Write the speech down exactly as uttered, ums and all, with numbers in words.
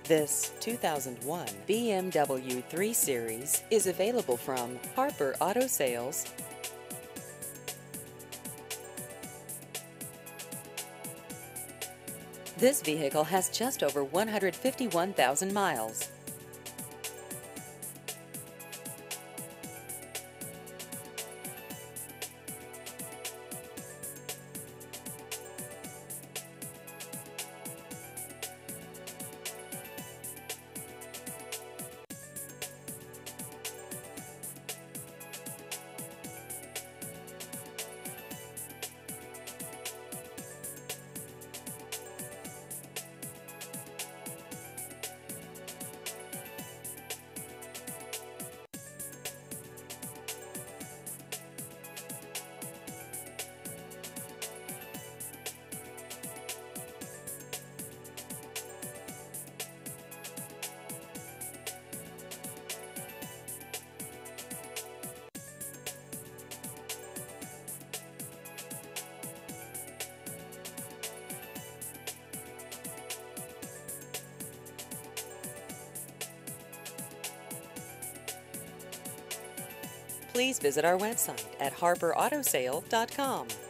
This two thousand one B M W three Series is available from Harper Auto Sales. This vehicle has just over one hundred fifty-one thousand miles. Please visit our website at harper auto sale dot com.